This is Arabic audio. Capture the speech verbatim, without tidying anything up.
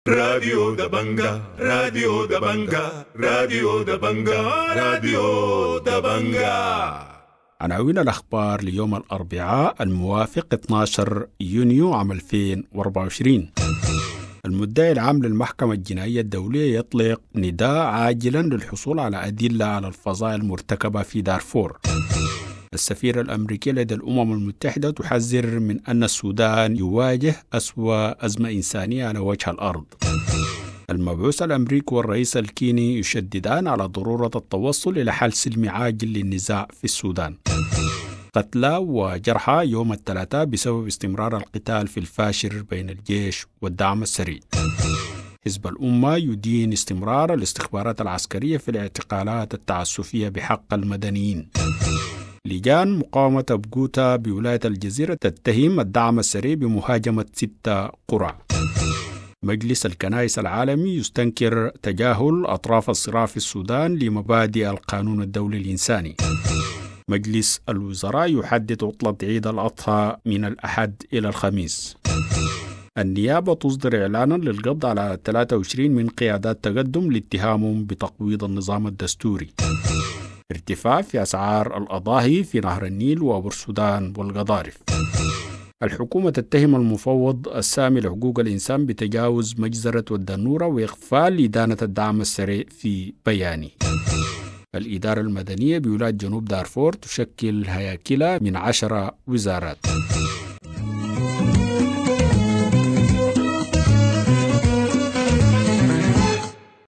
راديو دبنجا راديو دبنجا راديو دبنجا راديو دبنجا. عناوين الأخبار ليوم الأربعاء الموافق اثني عشر يونيو عام ألفين وأربعة وعشرين. المدعي العام للمحكمة الجنائية الدولية يطلق نداء عاجلا للحصول على أدلة على الفظائع المرتكبة في دارفور. السفيرة الأمريكية لدى الأمم المتحدة تحذر من أن السودان يواجه أسوأ أزمة إنسانية على وجه الأرض. المبعوث الأمريكي والرئيس الكيني يشددان على ضرورة التوصل إلى حل سلمي عاجل للنزاع في السودان. قتلى وجرحى يوم الثلاثاء بسبب استمرار القتال في الفاشر بين الجيش والدعم السريع. حزب الأمة يدين استمرار الاستخبارات العسكرية في الاعتقالات التعسفية بحق المدنيين. لجان مقاومة بقوتا بولاية الجزيرة تتهم الدعم السريع بمهاجمة ستة قرى. مجلس الكنائس العالمي يستنكر تجاهل أطراف الصراع في السودان لمبادئ القانون الدولي الإنساني. مجلس الوزراء يحدد عطلة عيد الأضحى من الأحد إلى الخميس. النيابة تصدر إعلانا للقبض على ثلاثة وعشرين من قيادات تقدم لاتهامهم بتقويض النظام الدستوري. ارتفاع في أسعار الأضاحي في نهر النيل وبورسودان والقضارف. الحكومة تتهم المفوض السامي لحقوق الإنسان بتجاوز مجزرة والدنورة وإغفال إدانة الدعم السريع في بياني. الإدارة المدنية بولاية جنوب دارفور تشكل هياكلة من عشر وزارات.